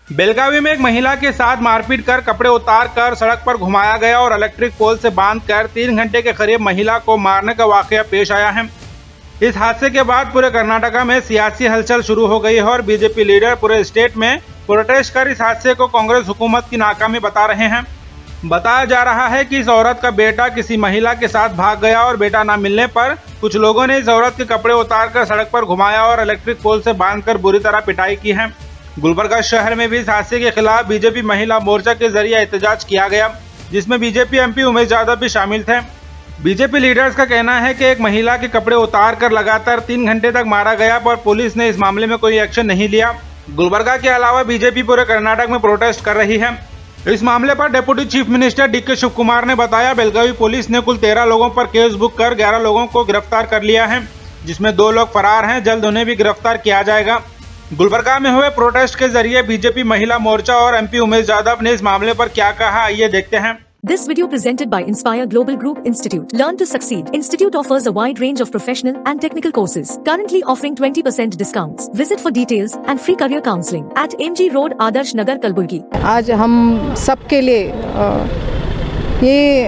बेलगावी में एक महिला के साथ मारपीट कर कपड़े उतार कर सड़क पर घुमाया गया और इलेक्ट्रिक पोल से बांधकर 3 घंटे के करीब महिला को मारने का वाकया पेश आया है। इस हादसे के बाद पूरे कर्नाटका में सियासी हलचल शुरू हो गई है और बीजेपी लीडर पूरे स्टेट में प्रोटेस्ट कर इस हादसे को कांग्रेस हुकूमत की नाकामी बता रहे हैं। बताया जा रहा है कि इस औरत का बेटा किसी महिला के साथ भाग गया और बेटा न मिलने पर कुछ लोगों ने इस औरत के कपड़े उतारकर सड़क पर घुमाया और इलेक्ट्रिक पोल से बांधकर बुरी तरह पिटाई की है। गुलबर्गा शहर में भी इस हादसे के खिलाफ बीजेपी महिला मोर्चा के जरिए एहतजाज किया गया, जिसमें बीजेपी एमपी उमेश यादव भी शामिल थे। बीजेपी लीडर्स का कहना है कि एक महिला के कपड़े उतारकर लगातार 3 घंटे तक मारा गया पर पुलिस ने इस मामले में कोई एक्शन नहीं लिया। गुलबर्गा के अलावा बीजेपी पूरे कर्नाटक में प्रोटेस्ट कर रही है। इस मामले पर deputy chief minister DK Shivakumar ने बताया, बेलगावी पुलिस ने कुल 13 लोगों पर केस बुक कर 11 लोगों को गिरफ्तार कर लिया है, जिसमें 2 लोग फरार हैं। जल्द उन्हें भी गिरफ्तार किया जाएगा। गुलबर्गा में हुए प्रोटेस्ट के जरिए बीजेपी महिला मोर्चा और एमपी उमेश यादव ने इस मामले पर क्या कहा, आइए देखते हैं। This video presented by Inspire Global Group Institute. Learn to succeed. Institute offers a wide range of professional and technical courses. Currently offering 20% discounts. Visit for details and free career counseling at MG Road, Adarsh Nagar, Kalburgi. आज हम सबके लिए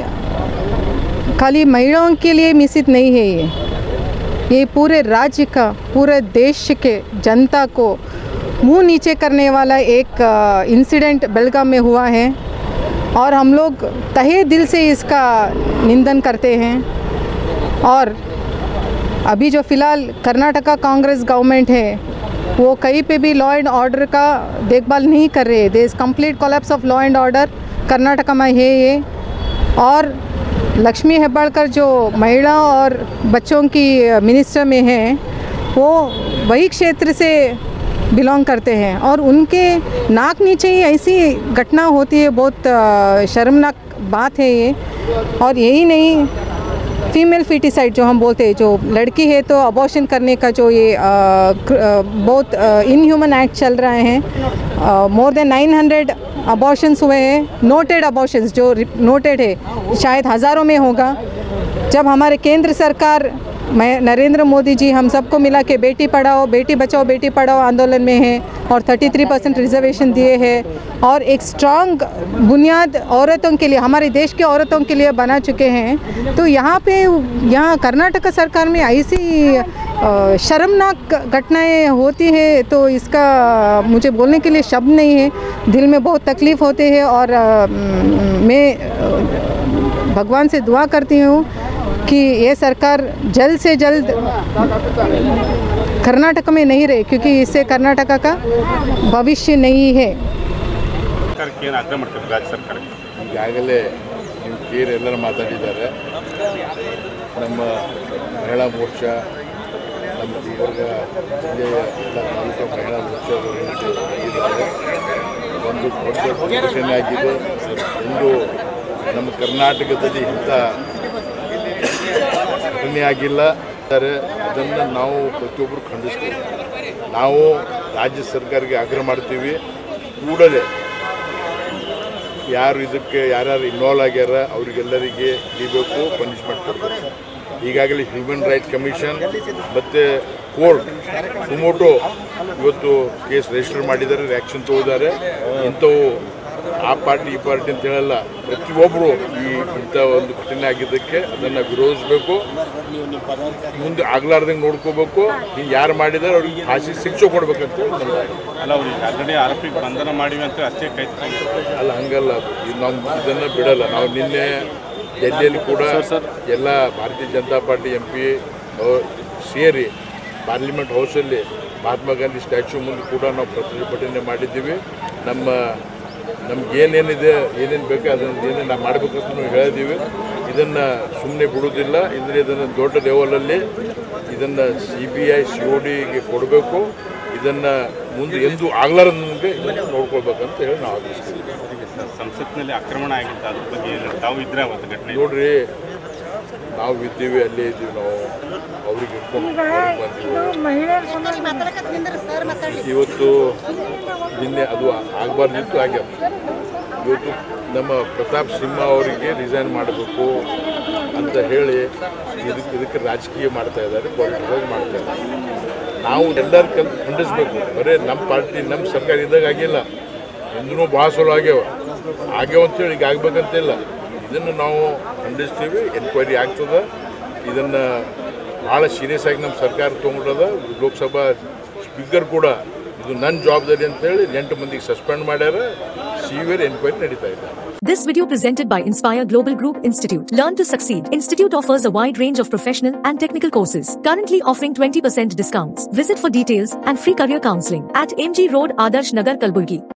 ये खाली महिलाओं के लिए मिसित नहीं है, ये पूरे राज्य का, पूरे देश के जनता को मुंह नीचे करने वाला एक इंसिडेंट बेलगाम में हुआ है और हम लोग तहे दिल से इसका निंदन करते हैं। और अभी जो फ़िलहाल कर्नाटका कांग्रेस गवर्नमेंट है वो कहीं पे भी लॉ एंड ऑर्डर का देखभाल नहीं कर रहे। There is complete collapse of law and order Karnataka में है ये। और लक्ष्मी हेब्बाळकर जो महिला और बच्चों की मिनिस्टर में है वो वही क्षेत्र से बिलोंग करते हैं और उनके नाक नीचे ही ऐसी घटना होती है। बहुत शर्मनाक बात है ये। और यही नहीं, फीमेल फीटिसाइड जो हम बोलते हैं, जो लड़की है तो अबॉर्शन करने का जो ये बहुत इनह्यूमन एक्ट चल रहे हैं। मोर देन 900 अबॉर्शंस हुए हैं। नोटेड अबॉर्शंस जो नोटेड है शायद हज़ारों में होगा। जब हमारे केंद्र सरकार नरेंद्र मोदी जी हम सबको मिला के बेटी पढ़ाओ बेटी बचाओ बेटी पढ़ाओ आंदोलन में है और 33% रिजर्वेशन दिए हैं और एक स्ट्रांग बुनियाद औरतों के लिए, हमारे देश के औरतों के लिए बना चुके हैं, तो यहाँ कर्नाटक सरकार में ऐसी शर्मनाक घटनाएं होती है तो इसका मुझे बोलने के लिए शब्द नहीं है। दिल में बहुत तकलीफ़ होते हैं और मैं भगवान से दुआ करती हूँ कि ये सरकार जल्द से जल्द कर्नाटक में नहीं रहे, क्योंकि इससे कर्नाटक का भविष्य नहीं है। ಈಗಾಗಲೇ ನಿಮ್ಮ ಕೇರ್ ಎಲ್ಲರೂ ಮಾತಾಡಿದ್ದಾರೆ। ನಮ್ಮ ಮಹಿಳಾ ಮೋರ್ಚಾ, ನಮ್ಮ ಗುಲ್ಬರ್ಗ ಜಿಲ್ಲೆಯ ಎಲ್ಲ ತಾಲೂಕು ಮಹಿಳಾ ಮೋರ್ಚಾಗಳು ಇದ್ದಾರೆ। ಒಂದು ದೊಡ್ಡ ಘಟನೆ ಆಗಿದೆ। ಒಂದು ನಮ್ಮ ಕರ್ನಾಟಕದಲ್ಲಿ ಇಂಥ ಘಟನೆ ಆಗಿಲ್ಲ, ಅದನ್ನು ನಾವು ಪ್ರತಿಯೊಬ್ಬರು ಖಂಡಿಸ್ತೀವಿ। ನಾವು ರಾಜ್ಯ ಸರ್ಕಾರಕ್ಕೆ ಆಗ್ರಹ ಮಾಡ್ತೀವಿ, ಕೂಡಲೇ ಯಾರು ಇದಕ್ಕೆ ಯಾರ್ಯಾರು ಇನ್ವಾಲ್ವ್ ಆಗ್ಯಾರ ಅವರಿಗೆಲ್ಲರಿಗೆ ಹಿಡಿಬೇಕು, ಪನಿಷ್ಮೆಂಟ್ ಕೊಡಬೇಕು। ಈಗಾಗಲೇ ಹ್ಯೂಮನ್ ರೈಟ್ ಕಮಿಷನ್ ಮತ್ತು ಕೋರ್ಟ್ ಸುಮೋಟೋ ಇವತ್ತು ಕೇಸ್ ರಿಜಿಸ್ಟರ್ ಮಾಡಿದ್ದಾರೆ, ಆ್ಯಕ್ಷನ್ ತಗೋತಾರೆ। ಇಂಥವು ಆ ಪಾರ್ಟಿ ಈ ಪಾರ್ಟಿ ಅಂತ ಹೇಳಲ್ಲ, ಪ್ರತಿಯೊಬ್ಬರು ಇಂಥ ಒಂದು ಘಟನೆ ಆಗಿದ್ದಕ್ಕೆ ಅದನ್ನು ವಿರೋಧಿಸಬೇಕು, ಮುಂದೆ ಆಗ್ಲಾರ್ದಂಗೆ ನೋಡ್ಕೋಬೇಕು। ಯಾರು ಮಾಡಿದ್ದಾರೆ ಅವ್ರಿಗೆ ಫಾಸಿ ಶಿಕ್ಷೆ ಕೊಡ್ಬೇಕಂತ ಅಲ್ಲ, ಅವ್ರಿಗೆ ಆಲ್ರೆಡಿ ಆರೋಪಿ ಬಂಧನ ಮಾಡಿವಿ ಅಂತ ಅಷ್ಟೇ ಕೈ ಅಲ್ಲ, ಹಂಗಲ್ಲ, ನಾವು ಇದನ್ನು ಬಿಡಲ್ಲ। ನಾವು ನಿನ್ನೆ ಡೆಲ್ಲಿಯಲ್ಲಿ ಕೂಡ ಎಲ್ಲ ಭಾರತೀಯ ಜನತಾ ಪಾರ್ಟಿ MP ಸೇರಿ ಪಾರ್ಲಿಮೆಂಟ್ ಹೌಸಲ್ಲಿ ಮಹಾತ್ಮ ಗಾಂಧಿ ಸ್ಟ್ಯಾಚ್ಯೂ ಮುಂದೆ ಕೂಡ ನಾವು ಪ್ರತಿಭಟನೆ ಮಾಡಿದ್ದೀವಿ। ನಮ್ಗೆ ಏನೇನಿದೆ, ಏನೇನು ಬೇಕು ಅದನ್ನು ಏನೇನು ನಾವು ಮಾಡಬೇಕಂತ ನಾವು ಹೇಳಿದ್ದೀವಿ। ಇದನ್ನು ಸುಮ್ಮನೆ ಬಿಡೋದಿಲ್ಲ, ಅಂದರೆ ಇದನ್ನು ದೊಡ್ಡ ಲೆವೆಲಲ್ಲಿ ಇದನ್ನು CBI CODಗೆ ಕೊಡಬೇಕು। ಇದನ್ನು ಮುಂದೆ ಎಂದೂ ಆಗ್ಲಾರದಂಗೆ ಇದನ್ನು ನೋಡ್ಕೊಳ್ಬೇಕಂತ ಹೇಳಿ ನಾವು ಆಗ್ರಹಿಸ್ತೀವಿ। ಸಂಸತ್ನಲ್ಲಿ ಆಕ್ರಮಣ ಆಗಿತ್ತು, ಅದ್ರ ಬಗ್ಗೆ ತಾವು ಇದ್ರೆ ಅವತ್ತು ಘಟನೆ ನೋಡ್ರಿ, ನಾವು ಇದ್ದೀವಿ, ಅಲ್ಲೇ ಇದ್ದೀವಿ, ನಾವು ಅವ್ರಿಗೆ ಇಟ್ಕೊಂಡು ಬಂದೀವಿ। ಇವತ್ತು ನಿನ್ನೆ ಅದು ಆಗಬಾರ್ದಿತ್ತು, ಆಗ್ಯಾವ। ಇವತ್ತು ನಮ್ಮ ಪ್ರತಾಪ್ ಸಿಂಹ ಅವರಿಗೆ ರಿಸೈನ್ ಮಾಡಬೇಕು ಅಂತ ಹೇಳಿ ಇದಕ್ಕೆ ರಾಜಕೀಯ ಮಾಡ್ತಾ ಇದ್ದಾರೆ, ಪಾಲಿಟಿಕ್ಸ್ ಮಾಡ್ತಾ ಇದ್ದಾರೆ। ನಾವು ಎಲ್ಲರೂ ಖಂಡಿಸ್ಬೇಕು, ಬರೀ ನಮ್ಮ ಪಾರ್ಟಿ ನಮ್ಮ ಸರ್ಕಾರ ಇದ್ದಾಗ ಆಗಿಲ್ಲ, ಹಿಂದೂ ಭಾಳ ಸಲ ಆಗ್ಯಾವ ಅಂತೇಳಿ ಈಗ ಆಗ್ಬೇಕಂತಿಲ್ಲ. ಇದನ್ನು ನಾವು ಖಂಡಿಸ್ತೀವಿ. ಎನ್ಕ್ವೈರಿ ಆಗ್ತದೆ. ಇದನ್ನು ಭಾಳ ಸೀರಿಯಸ್ ಆಗಿ ನಮ್ಮ ಸರ್ಕಾರ ತೊಗೊಂಡದ. ಲೋಕಸಭಾ ಸ್ಪೀಕರ್ ಕೂಡ ಇದು ನನ್ನ ಜವಾಬ್ದಾರಿ ಅಂತೇಳಿ 8 ಮಂದಿಗೆ ಸಸ್ಪೆಂಡ್ ಮಾಡ್ಯಾರ. ಸಿವಿಯರ್ ಎನ್ಕ್ವೈರಿ ನಡೀತಾ ಇದೆ. This video presented by Inspire Global Group Institute. Learn to succeed. Institute offers a wide range of professional and technical courses. Currently offering 20% discounts. Visit for details and free career counseling at MG Road, Adarsh Nagar, Kalburgi.